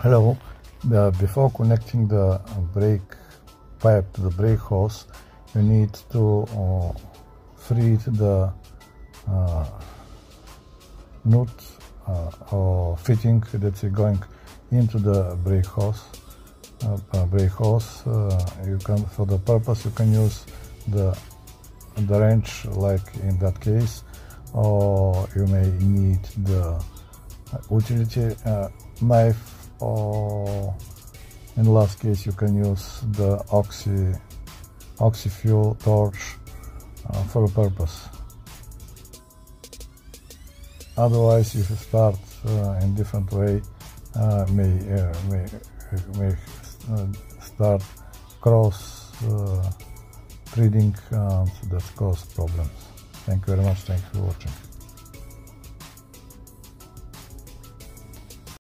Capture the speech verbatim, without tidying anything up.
Hello. The, before connecting the brake pipe to the brake hose, you need to uh, free the uh, nut uh, or fitting that's going into the brake hose. Uh, uh, brake hose. Uh, you can, for the purpose, you can use the the wrench, like in that case, or you may need the utility uh, knife. Or in the last case, you can use the oxy oxy-fuel torch uh, for a purpose. Otherwise, if you start uh, in different way, uh, may uh, may may uh, start cross uh, threading, uh, so that cause problems. Thank you very much. Thank you for watching.